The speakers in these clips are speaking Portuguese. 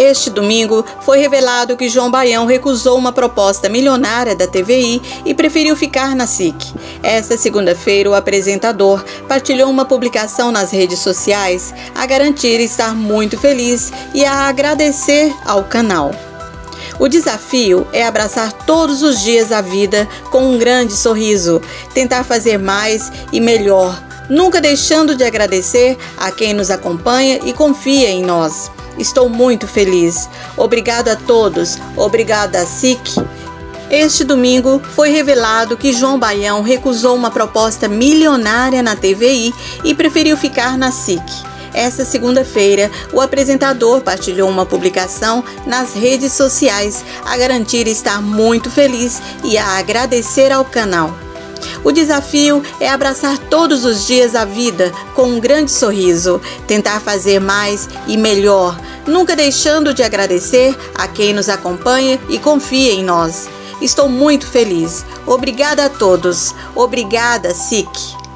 Este domingo, foi revelado que João Baião recusou uma proposta milionária da TVI e preferiu ficar na SIC. Esta segunda-feira, o apresentador partilhou uma publicação nas redes sociais a garantir estar muito feliz e a agradecer ao canal. O desafio é abraçar todos os dias a vida com um grande sorriso, tentar fazer mais e melhor, nunca deixando de agradecer a quem nos acompanha e confia em nós. Estou muito feliz. Obrigado a todos. Obrigada, SIC. Este domingo foi revelado que João Baião recusou uma proposta milionária na TVI e preferiu ficar na SIC. Esta segunda-feira, o apresentador partilhou uma publicação nas redes sociais a garantir estar muito feliz e a agradecer ao canal. O desafio é abraçar todos os dias a vida com um grande sorriso, tentar fazer mais e melhor, nunca deixando de agradecer a quem nos acompanha e confia em nós. Estou muito feliz. Obrigada a todos. Obrigada, SIC.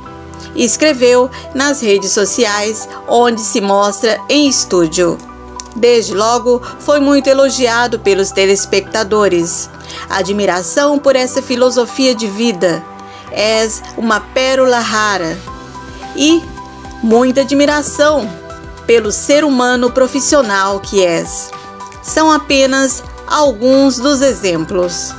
E escreveu nas redes sociais, onde se mostra em estúdio. Desde logo, foi muito elogiado pelos telespectadores. Admiração por essa filosofia de vida. És uma pérola rara. E muita admiração pelo ser humano profissional que és. São apenas alguns dos exemplos.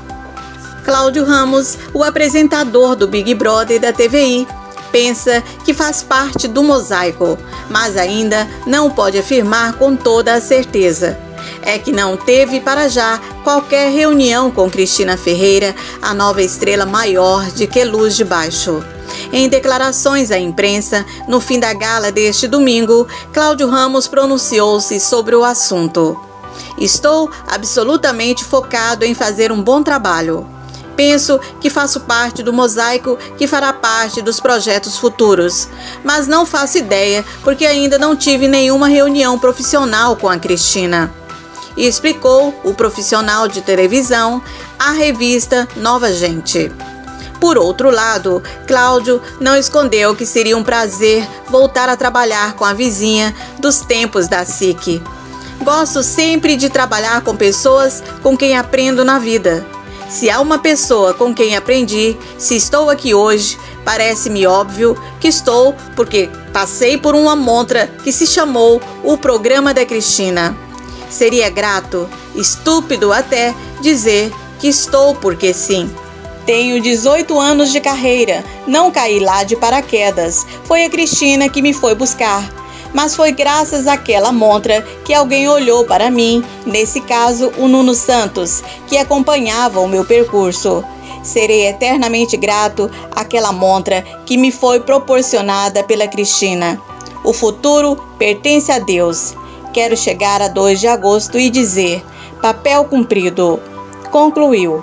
Cláudio Ramos, o apresentador do Big Brother da TVI, pensa que faz parte do mosaico, mas ainda não pode afirmar com toda a certeza. É que não teve para já qualquer reunião com Cristina Ferreira, a nova estrela maior de Queluz de Baixo. Em declarações à imprensa, no fim da gala deste domingo, Cláudio Ramos pronunciou-se sobre o assunto. Estou absolutamente focado em fazer um bom trabalho. Penso que faço parte do mosaico que fará parte dos projetos futuros, mas não faço ideia porque ainda não tive nenhuma reunião profissional com a Cristina. E explicou o profissional de televisão à revista Nova Gente. Por outro lado, Cláudio não escondeu que seria um prazer voltar a trabalhar com a vizinha dos tempos da SIC. Gosto sempre de trabalhar com pessoas com quem aprendo na vida. Se há uma pessoa com quem aprendi, se estou aqui hoje, parece-me óbvio que estou porque passei por uma montra que se chamou O Programa da Cristina. Seria grato, estúpido até, dizer que estou porque sim. Tenho 18 anos de carreira, não caí lá de paraquedas. Foi a Cristina que me foi buscar. Mas foi graças àquela montra que alguém olhou para mim, nesse caso o Nuno Santos, que acompanhava o meu percurso. Serei eternamente grato àquela montra que me foi proporcionada pela Cristina. O futuro pertence a Deus. Quero chegar a 2 de agosto e dizer, papel cumprido. Concluiu.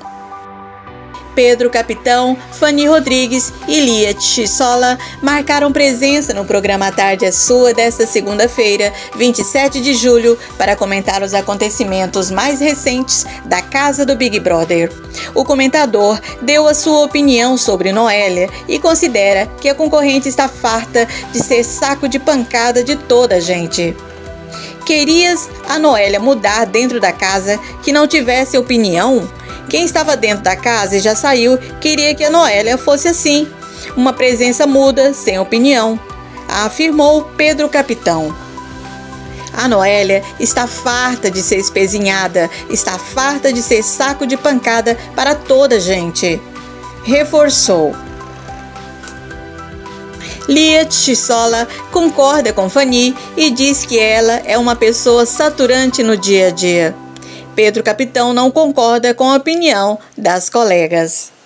Pedro Capitão, Fanny Rodrigues e Lia Tissola marcaram presença no programa Tarde é Sua desta segunda-feira, 27 de julho, para comentar os acontecimentos mais recentes da casa do Big Brother. O comentador deu a sua opinião sobre Noélia e considera que a concorrente está farta de ser saco de pancada de toda a gente. Querias a Noélia mudar dentro da casa que não tivesse opinião? Quem estava dentro da casa e já saiu queria que a Noélia fosse assim, uma presença muda, sem opinião, afirmou Pedro Capitão. A Noélia está farta de ser espezinhada, está farta de ser saco de pancada para toda a gente, reforçou. Lia Tissola concorda com Fanny e diz que ela é uma pessoa saturante no dia a dia. Pedro Capitão não concorda com a opinião das colegas.